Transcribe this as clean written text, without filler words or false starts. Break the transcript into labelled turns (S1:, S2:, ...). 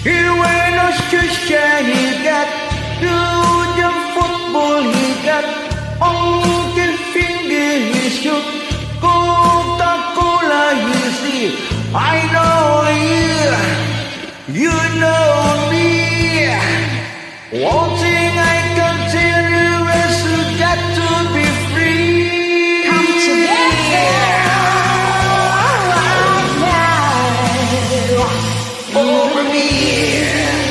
S1: He went on share he got to the football he got on the finger he shook Coca-Cola he see I know you know me. One thing I can tell you is you got to be free.
S2: Come together right now
S1: over me.